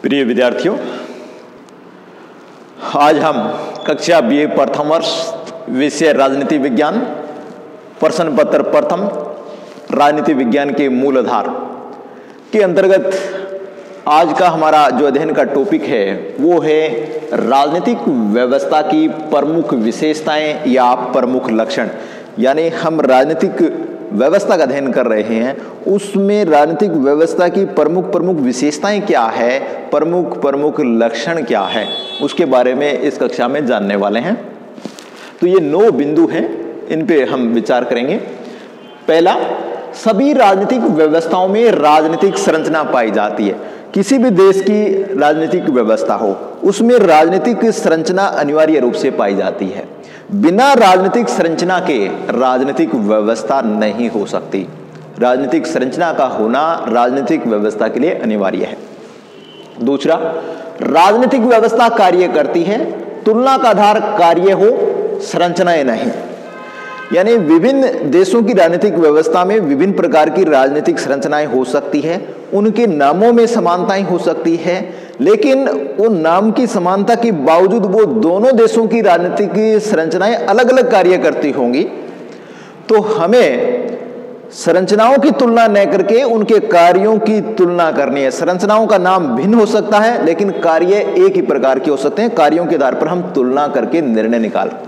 प्रिय विद्यार्थियों, आज हम कक्षा बीए प्रथम वर्ष विषय राजनीति विज्ञान प्रश्न पत्र प्रथम राजनीति विज्ञान के मूल आधार के अंतर्गत आज का हमारा जो अध्ययन का टॉपिक है वो है राजनीतिक व्यवस्था की प्रमुख विशेषताएं या प्रमुख लक्षण। यानी हम राजनीतिक व्यवस्था का अध्ययन कर रहे हैं, उसमें राजनीतिक व्यवस्था की प्रमुख विशेषताएं क्या है, प्रमुख लक्षण क्या है, उसके बारे में इस कक्षा में जानने वाले हैं। तो ये 9 बिंदु हैं, इन पे हम विचार करेंगे। पहला, सभी राजनीतिक व्यवस्थाओं में राजनीतिक संरचना पाई जाती है। किसी भी देश की राजनीतिक व्यवस्था हो उसमें राजनीतिक संरचना अनिवार्य रूप से पाई जाती है। बिना राजनीतिक संरचना के राजनीतिक व्यवस्था नहीं हो सकती। राजनीतिक संरचना का होना राजनीतिक व्यवस्था के लिए अनिवार्य है। दूसरा, राजनीतिक व्यवस्था कार्य करती है, तुलना का आधार कार्य हो, संरचनाएं नहीं। यानी विभिन्न देशों की राजनीतिक व्यवस्था में विभिन्न प्रकार की राजनीतिक संरचनाएं हो सकती है, उनके नामों में समानताएं हो सकती है, लेकिन उन नाम की समानता के बावजूद वो दोनों देशों की राजनीतिक संरचनाएं अलग अलग कार्य करती होंगी। तो हमें संरचनाओं की तुलना न करके उनके कार्यों की तुलना करनी है। संरचनाओं का नाम भिन्न हो सकता है लेकिन कार्य एक ही प्रकार के हो सकते हैं। कार्यों के आधार पर हम तुलना करके निर्णय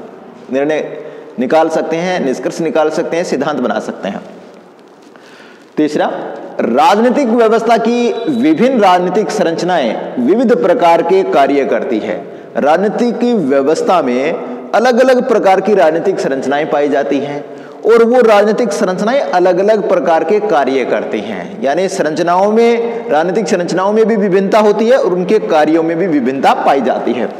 निकाल सकते हैं, निष्कर्ष निकाल सकते हैं, सिद्धांत बना सकते हैं। तीसरा, राजनीतिक व्यवस्था की विभिन्न राजनीतिक संरचनाएं विविध प्रकार के कार्य करती है। राजनीतिक व्यवस्था में अलग अलग प्रकार की राजनीतिक संरचनाएं पाई जाती हैं और वो राजनीतिक संरचनाएं अलग अलग प्रकार के कार्य करती हैं। यानी राजनीतिक संरचनाओं में भी विभिन्नता होती है और उनके कार्यों में भी विभिन्नता पाई जाती है।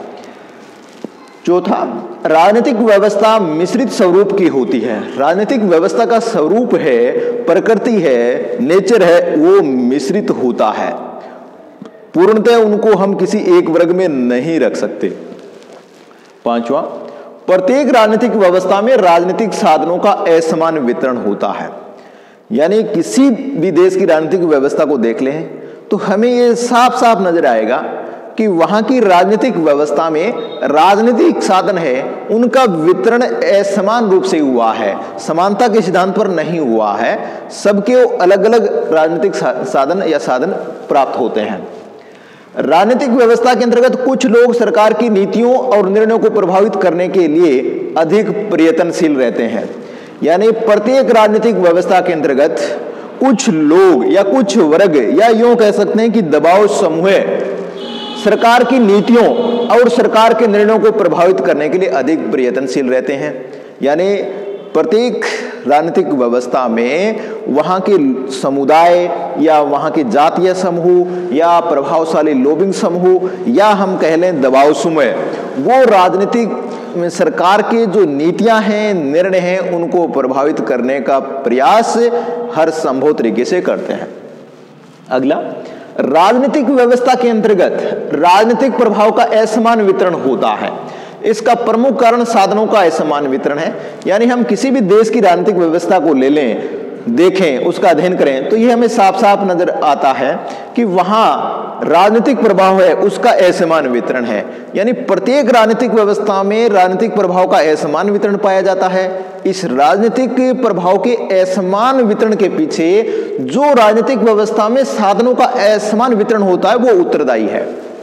चौथा, राजनीतिक व्यवस्था मिश्रित स्वरूप की होती है। राजनीतिक व्यवस्था का स्वरूप है, प्रकृति है, नेचर है, वो मिश्रित होता है। पूर्णतः उनको हम किसी एक वर्ग में नहीं रख सकते। पांचवा, प्रत्येक राजनीतिक व्यवस्था में राजनीतिक साधनों का असमान वितरण होता है। यानी किसी भी देश की राजनीतिक व्यवस्था को देख लें तो हमें ये साफ साफ नजर आएगा कि वहां की राजनीतिक व्यवस्था में राजनीतिक साधन है, उनका वितरण असमान रूप से हुआ है, समानता के सिद्धांत पर नहीं हुआ है। सबके अलग अलग राजनीतिक साधन प्राप्त होते हैं। राजनीतिक व्यवस्था के अंतर्गत कुछ लोग सरकार की नीतियों और निर्णयों को प्रभावित करने के लिए अधिक प्रयत्नशील रहते हैं। यानी प्रत्येक राजनीतिक व्यवस्था के अंतर्गत कुछ लोग या कुछ वर्ग या यूं कह सकते हैं कि दबाव समूह सरकार की नीतियों और सरकार के निर्णयों को प्रभावित करने के लिए अधिक प्रयत्नशील रहते हैं। यानी प्रत्येक राजनीतिक व्यवस्था में वहां के समुदाय या वहां के जातीय समूह या प्रभावशाली लॉबिंग समूह या हम कह लें दबाव समूह, वो राजनीतिक में सरकार के जो नीतियां हैं, निर्णय हैं, उनको प्रभावित करने का प्रयास हर संभव तरीके से करते हैं। अगला, राजनीतिक व्यवस्था के अंतर्गत राजनीतिक प्रभाव का असमान वितरण होता है। इसका प्रमुख कारण साधनों का असमान वितरण है। यानी हम किसी भी देश की राजनीतिक व्यवस्था को ले लें, देखें, उसका अध्ययन करें तो यह हमें साफ साफ नजर आता है कि वहां राजनीतिक प्रभाव है, उसका असमान वितरण है। यानी प्रत्येक राजनीतिक व्यवस्था में राजनीतिक प्रभाव का असमान वितरण पाया जाता है। इस राजनीतिक प्रभाव के असमान वितरण के पीछे जो राजनीतिक व्यवस्था में साधनों का असमान वितरण होता है वो उत्तरदायी है।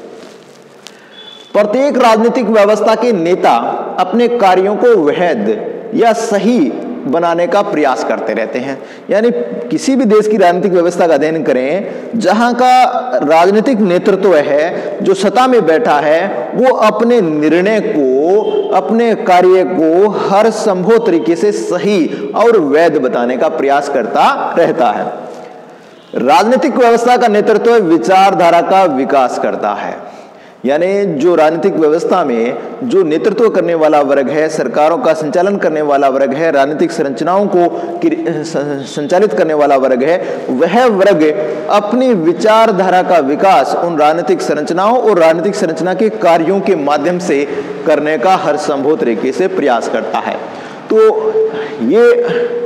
प्रत्येक राजनीतिक व्यवस्था के नेता अपने कार्यों को वैध या सही बनाने का प्रयास करते रहते हैं। यानी किसी भी देश की राजनीतिक व्यवस्था का अध्ययन करें, जहां का राजनीतिक नेतृत्व है, जो सत्ता में बैठा है, वो अपने निर्णय को, अपने कार्य को हर संभव तरीके से सही और वैध बताने का प्रयास करता रहता है। राजनीतिक व्यवस्था का नेतृत्व विचारधारा का विकास करता है। यानी जो राजनीतिक व्यवस्था में जो नेतृत्व करने वाला वर्ग है, सरकारों का संचालन करने वाला वर्ग है, राजनीतिक संरचनाओं को संचालित करने वाला वर्ग है, वह वर्ग अपनी विचारधारा का विकास उन राजनीतिक संरचनाओं और राजनीतिक संरचना के कार्यों के माध्यम से करने का हर संभव तरीके से प्रयास करता है। तो ये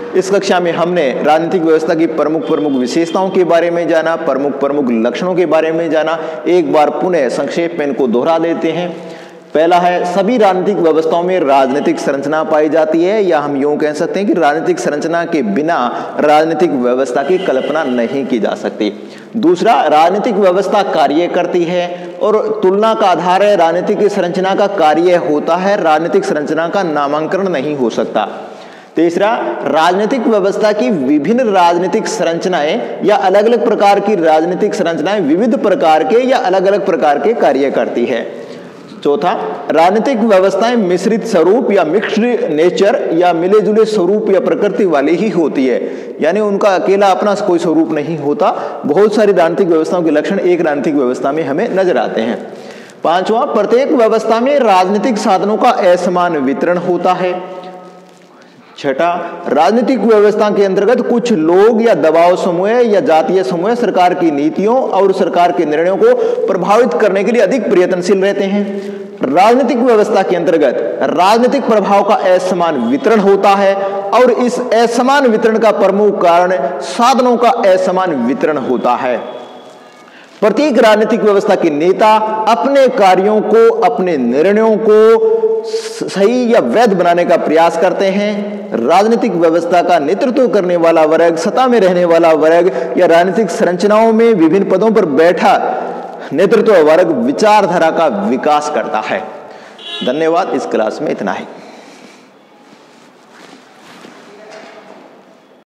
इस कक्षा में हमने राजनीतिक व्यवस्था की प्रमुख विशेषताओं के बारे में जाना, प्रमुख लक्षणों के बारे में जाना। एक बार पुनः संक्षेप में इनको दोहरा देते हैं। पहला है, सभी राजनीतिक व्यवस्थाओं में राजनीतिक संरचना पाई जाती है, या हम यूं कह सकते हैं कि राजनीतिक संरचना के बिना राजनीतिक व्यवस्था की कल्पना नहीं की जा सकती। दूसरा, राजनीतिक व्यवस्था कार्य करती है और तुलना का आधार है राजनीतिक संरचना का कार्य होता है, राजनीतिक संरचना का नामांकन नहीं हो सकता। तीसरा, राजनीतिक व्यवस्था की विभिन्न राजनीतिक संरचनाएं या अलग अलग प्रकार की राजनीतिक संरचनाएं विविध प्रकार के या अलग अलग प्रकार के कार्य करती है। चौथा, राजनीतिक व्यवस्थाएं मिश्रित स्वरूप या मिक्स्ड नेचर या मिले जुले स्वरूप या प्रकृति वाली ही होती है, यानी उनका अकेला अपना कोई स्वरूप नहीं होता। बहुत सारी राजनीतिक व्यवस्थाओं के लक्षण एक राजनीतिक व्यवस्था में हमें नजर आते हैं। पांचवा, प्रत्येक व्यवस्था में राजनीतिक साधनों का असमान वितरण होता है। छठा, राजनीतिक व्यवस्था के अंतर्गत कुछ लोग या दबाव समूह या जातीय समूह सरकार की नीतियों और सरकार के निर्णयों को प्रभावित करने के लिए अधिक प्रयत्नशील रहते हैं। राजनीतिक व्यवस्था के अंतर्गत राजनीतिक प्रभाव का असमान वितरण होता है और इस असमान वितरण का प्रमुख कारण साधनों का असमान वितरण होता है। प्रत्येक राजनीतिक व्यवस्था के नेता अपने कार्यों को, अपने निर्णयों को सही या वैध बनाने का प्रयास करते हैं। राजनीतिक व्यवस्था का नेतृत्व करने वाला वर्ग, सत्ता में रहने वाला वर्ग या राजनीतिक संरचनाओं में विभिन्न पदों पर बैठा नेतृत्व वर्ग विचारधारा का विकास करता है। धन्यवाद। इस क्लास में इतना ही।